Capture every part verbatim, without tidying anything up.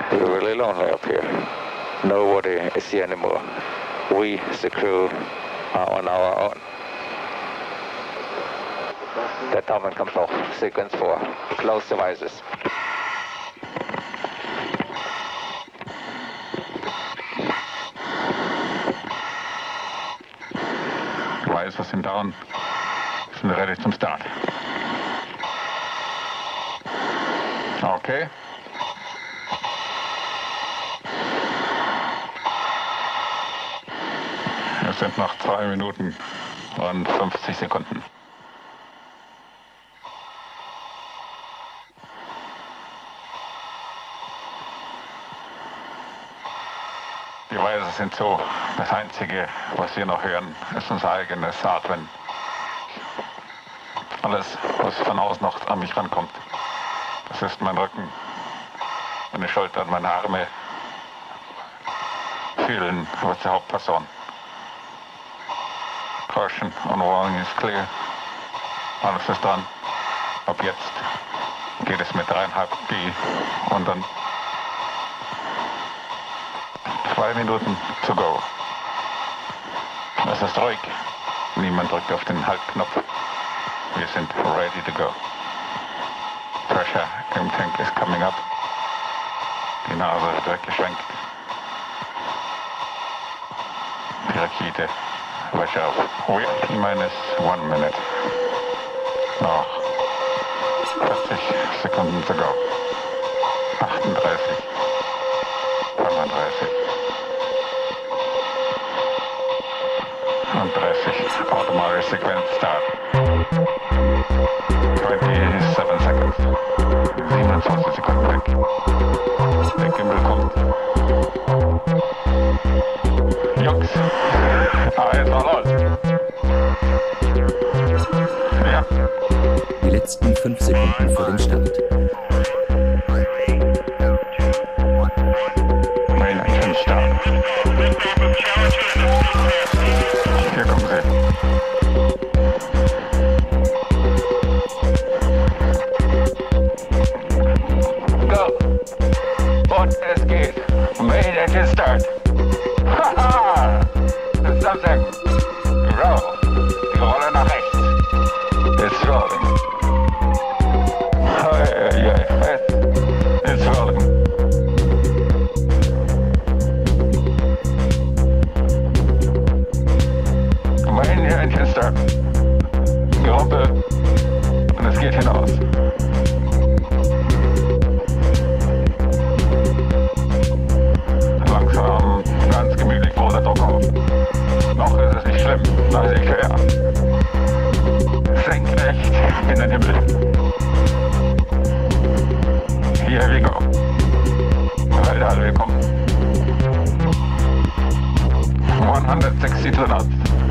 We're really lonely up here. Nobody is here anymore. We, the crew, are on our own. Der Daumen kommt hoch. Sequence four. Close devices. Devices sind down. Sind ready zum Start. Okay. Es sind noch zwei Minuten und fünfzig Sekunden. Die Weise sind so, das Einzige, was wir noch hören, ist unser eigenes Atmen. Alles, was von außen noch an mich rankommt, das ist mein Rücken, meine Schultern, meine Arme, fühlen, was die Hauptperson. Caution on warning is clear. Alles ist dran. Ab jetzt geht es mit dreieinhalb G und dann zwei Minuten to go. Es ist ruhig. Niemand drückt auf den Halbknopf. Wir sind ready to go. Pressure im Tank is coming up. Die Nase wird weggeschwenkt. Die Rakete. Wäsche auf. Minus one minute. Noch vierzig Sekunden to go. achtunddreißig. fünfunddreißig. Und dreißig. Automatic Sequence Start. twenty-seven seconds. siebenundzwanzig Sekunden weg. Der Gimbal kommt. Jungs. Ah, jetzt war los. Ja. Die letzten fünf Sekunden vor dem Start. Main Engine Start. Hier kommen sie. Go! Und es geht. Main Engine Start. Haha! Das ist something. Roll. Die Rolle nach rechts. It's rolling. Oh, yeah, yeah. It's, it's rolling. Main Engine Start. Gerumpel. Und es geht hinaus. Langsam, ganz gemütlich vor der Druck auf. Noch ist es nicht schlimm, noch ist es schwer. Senkrecht in den Himmel. Here we go. Weltall, willkommen. hundertsechzig knots.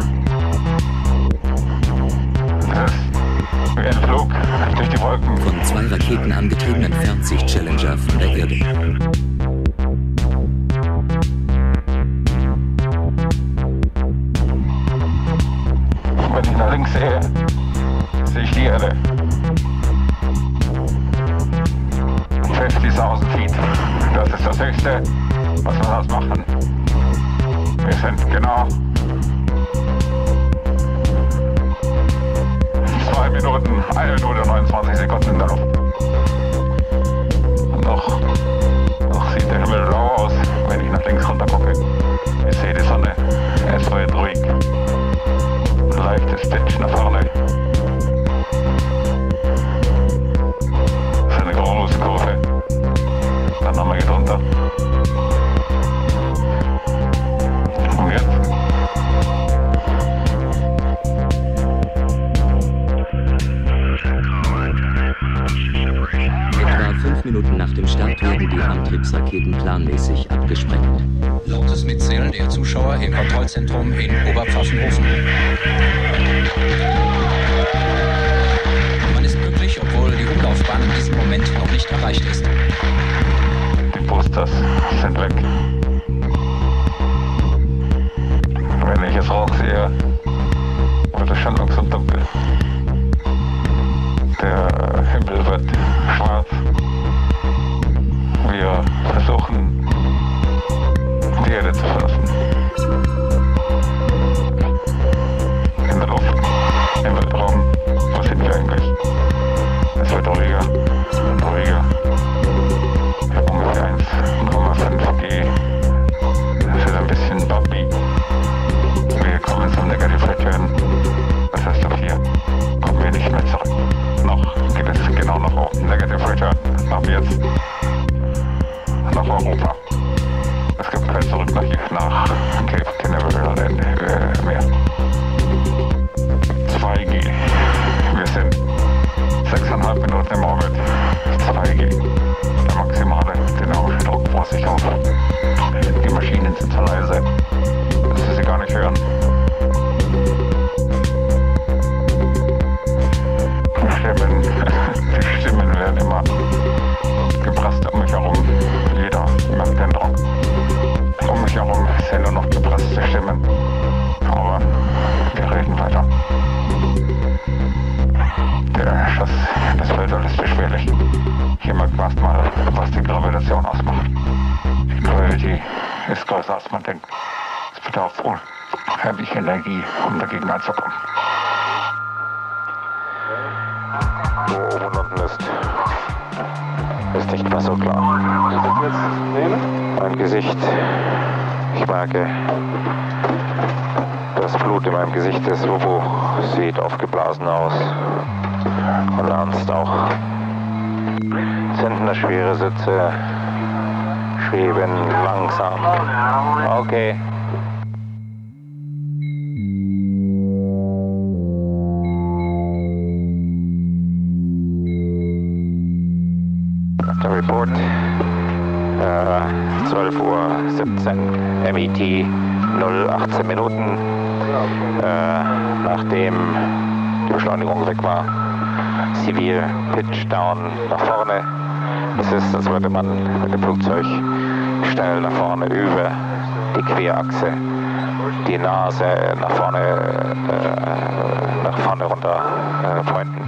Das ist wie ein Flug durch die Wolken. Von zwei Raketen Raketen entfernt sich Challenger von der Erde. Wenn ich nach links sehe, sehe ich die Erde. fünfzigtausend Feet. Das ist das Höchste, was wir das machen. Wir sind genau zwei Minuten, eine Minute neunundzwanzig Sekunden in der Luft. Und noch, noch sieht der Himmel blau aus, wenn ich nach links runter gucke. Ich sehe die Sonne, es wird ruhig. Leichtes Pitch nach vorne. Das ist eine große Kurve. Dann nochmal geht runter. Und jetzt? Etwa fünf Minuten nach dem Start werden die Antriebsraketen planmäßig abgesprengt. Lautes Mitzählen der Zuschauer im Kontrollzentrum in Oberpfaffenhofen. Man ist glücklich, obwohl die Umlaufbahn in diesem Moment noch nicht erreicht ist. Die Posters sind weg. Wenn ich es Rauch sehe, wird es schon langsam dunkel. Der Himmel wird schwarz. Wir versuchen nach, nach Cape Canaveral äh, mehr. zwei G. Wir sind sechseinhalb Minuten im Orbit. zwei G. Der maximale dynamische Druck vor sich auf. Die Maschinen sind so leise, dass wir sie gar nicht hören. Stimmen, die Stimmen werden immer gepresst um mich herum. Jeder merkt den Druck. Um mich herum sind nur noch gepresste Stimmen. Aber wir reden weiter. Der Schuss, das Weltall ist beschwerlich. Hier merkt man erstmal, was die Gravitation ausmacht. Die Gravity ist größer als man denkt. Es bedarf wohl heimlich Energie, um dagegen anzukommen. Wo oben und unten ist, ist nicht mehr so klar. Mein Gesicht, ich merke, das Blut in meinem Gesicht des Lobo sieht aufgeblasen aus und ernst auch. Zentner schwere Sitze schweben langsam. Okay. Der Report, äh, zwölf Uhr siebzehn, M E T, null achtzehn Minuten, äh, nachdem die Beschleunigung weg war, Zivil Pitch Down nach vorne. Es ist, als würde man mit dem Flugzeug schnell nach vorne über die Querachse, die Nase nach vorne, äh, nach vorne runter äh, pointen.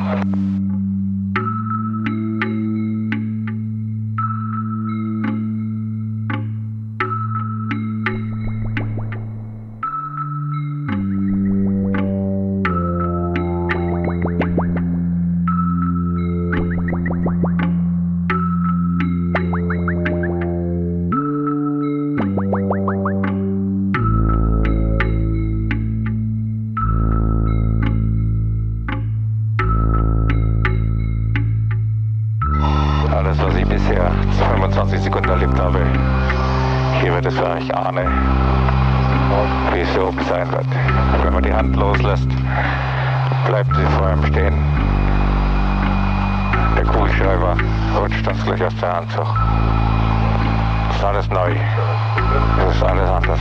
Alles, was ich bisher zu fünfundzwanzig Sekunden erlebt habe, hier wird es für ich ahne, wie es hier oben sein wird. Wenn man die Hand loslässt, bleibt sie vor einem stehen. Der Kugelschreiber rutscht uns gleich aus der Hand hoch. Es ist alles neu. Es ist alles anders.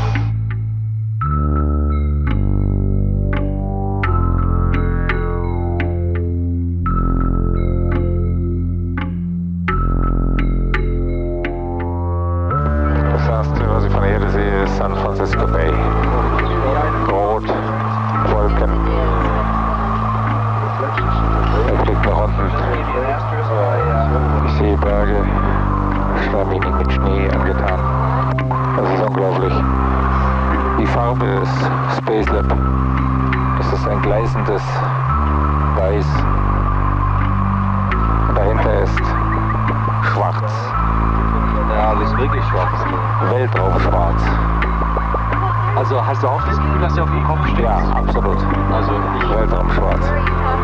Was ich von der Erde sehe, ist San Francisco Bay. Rot, Wolken. Er blickt nach unten. Ich sehe Berge, schleimig mit Schnee angetan. Das ist unglaublich. Die Farbe ist Spacelab. Das ist ein gleißendes Weiß. Und dahinter ist schwarz. Ja, das ist wirklich schwarz. Weltraumschwarz. Also hast du auch das Gefühl, dass du auf dem Kopf stehst? Ja, absolut. Also ich Weltraumschwarz.